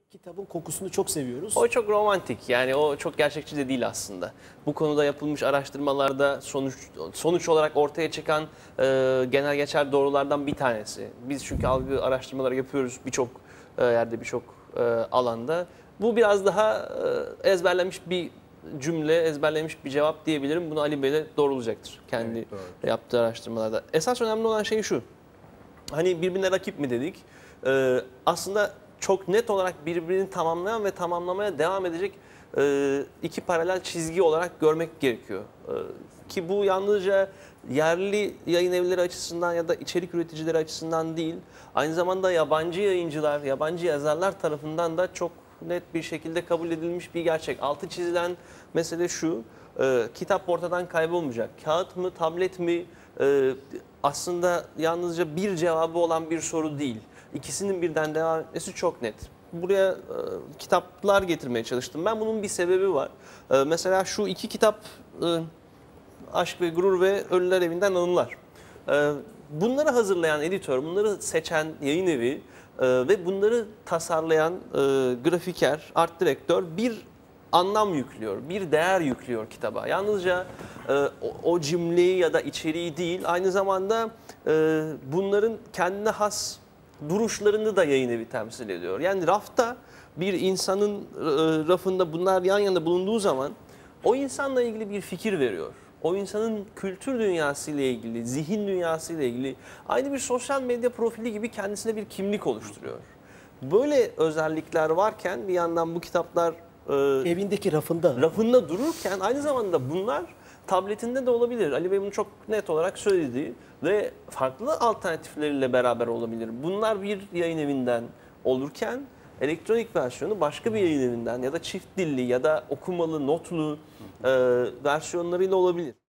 Kitabın kokusunu çok seviyoruz. O çok romantik, yani o çok gerçekçi de değil aslında. Bu konuda yapılmış araştırmalarda sonuç olarak ortaya çıkan genel geçer doğrulardan bir tanesi. Biz çünkü algı araştırmaları yapıyoruz birçok yerde, birçok alanda. Bu biraz daha ezberlenmiş bir cümle, ezberlenmiş bir cevap diyebilirim. Bunu Ali Bey de doğrulayacaktır kendi Evet, doğru. yaptığı araştırmalarda. Esas önemli olan şey şu. Hani birbirine rakip mi dedik? Aslında çok net olarak birbirini tamamlayan ve tamamlamaya devam edecek iki paralel çizgi olarak görmek gerekiyor. Ki bu yalnızca yerli yayın evleri açısından ya da içerik üreticileri açısından değil, aynı zamanda yabancı yayıncılar, yabancı yazarlar tarafından da çok net bir şekilde kabul edilmiş bir gerçek. Altı çizilen mesele şu, kitap ortadan kaybolmayacak. Kağıt mı, tablet mi, aslında yalnızca bir cevabı olan bir soru değil. İkisinin birden devam etmesi çok net. Buraya kitaplar getirmeye çalıştım. Ben bunun bir sebebi var. Mesela şu iki kitap, Aşk ve Gurur ve Ölüler Evinden Anılar. Bunları hazırlayan editör, bunları seçen yayın evi ve bunları tasarlayan grafiker, art direktör bir anlam yüklüyor, bir değer yüklüyor kitaba. Yalnızca o cümleyi ya da içeriği değil, aynı zamanda bunların kendine has duruşlarını da yayın evi temsil ediyor. Yani rafta bir insanın rafında bunlar yan yana bulunduğu zaman o insanla ilgili bir fikir veriyor. O insanın kültür dünyası ile ilgili, zihin dünyası ile ilgili aynı bir sosyal medya profili gibi kendisine bir kimlik oluşturuyor. Böyle özellikler varken bir yandan bu kitaplar Evindeki rafında dururken aynı zamanda bunlar tabletinde de olabilir. Ali Bey bunu çok net olarak söyledi ve farklı alternatifleriyle beraber olabilir. Bunlar bir yayın evinden olurken elektronik versiyonu başka bir yayın evinden ya da çift dilli ya da okumalı, notlu versiyonlarıyla olabilir.